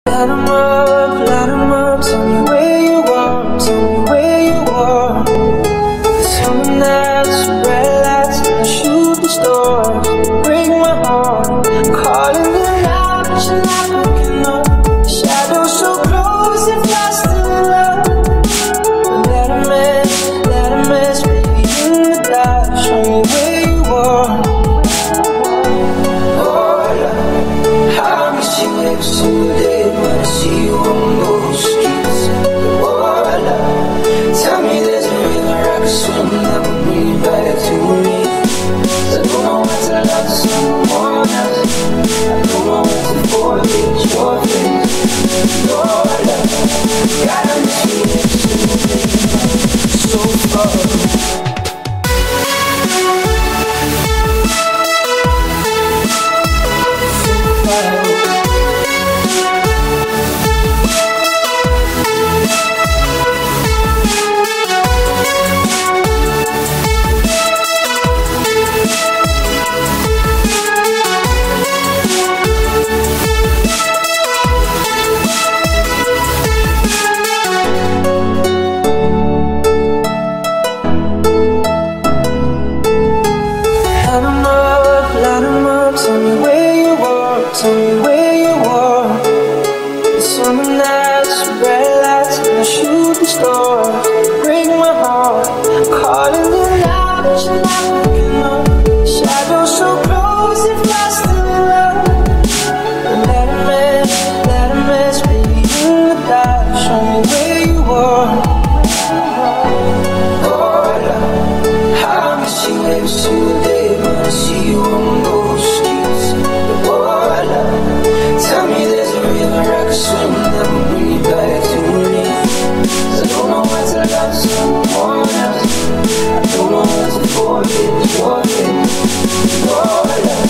light 'em up, tell me where you are, tell me where you are. Summer nights, red lights, and the shooting stars break my heart. Calling you loud, but you're not looking up. Shadows so close, if I still in love. Let 'em mess, baby, in the dark. Show me where you are. Oh, love, I miss you every single day. When I see you on those streets, oh, love, tell me there's a river I can swim that will bring you back to me. I don't know what to love someone else. I don't know what to forget your face. Oh, love, gotta miss you every single day. So far. Tell me where you are, tell me where you are. The summer nights, red lights, and the shooting stars break my heart. Calling you loud, but you're not looking up. Shadows so close, if I still in love. Let 'em mess, baby, in the dark. Show me where you are. Oh, love, I miss you every single day when I see you on those streets. Oh, love, tell me there's a river I can swim that will bring you back to me. I don't know what to love someone else. I don't know what to forget your face. Oh, love.